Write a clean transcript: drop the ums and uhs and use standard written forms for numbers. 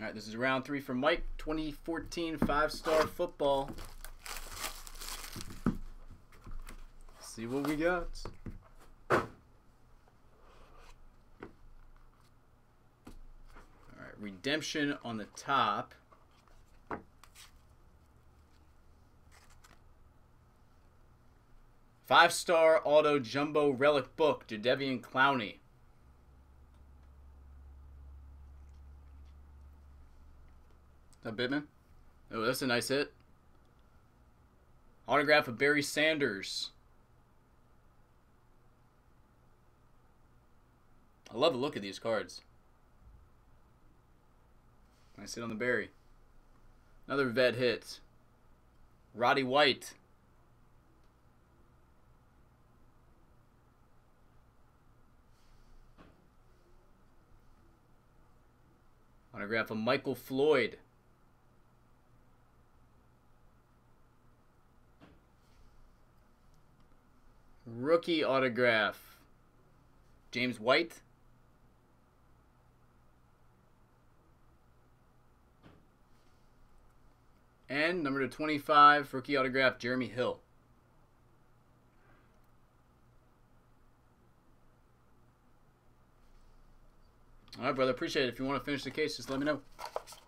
All right, this is round 3 for Mike. 2014 5-star football. See what we got. All right, redemption on the top. Five-star auto jumbo relic book, Jadeveon Clowney. Is that Bittman? Oh, that's a nice hit. Autograph of Barry Sanders. I love the look of these cards. Nice hit on the Barry. Another vet hit. Roddy White. Autograph of Michael Floyd. Rookie autograph, James White. And number 25, rookie autograph, Jeremy Hill. All right, brother. Appreciate it. If you want to finish the case, just let me know.